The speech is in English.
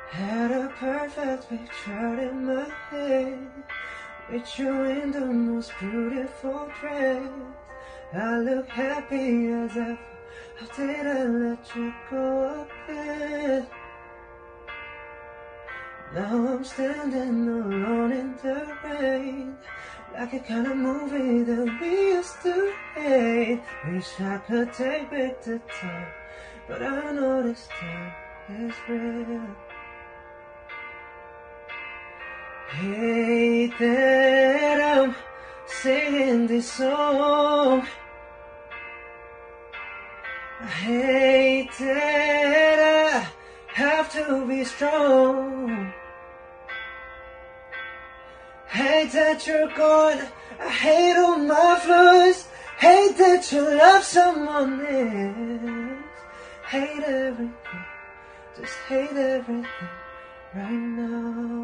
Had a perfect picture in my head, with you in the most beautiful dress. I look happy as ever. How did I let you go again? Now I'm standing alone in the rain, like a kind of movie that we used to hate. Wish I could take back the time, but I know this time is real. Hate that I'm singing this song. I hate that I have to be strong. Hate that you're gone. I hate all my flaws. Hate that you love someone else. Hate everything. Just hate everything right now.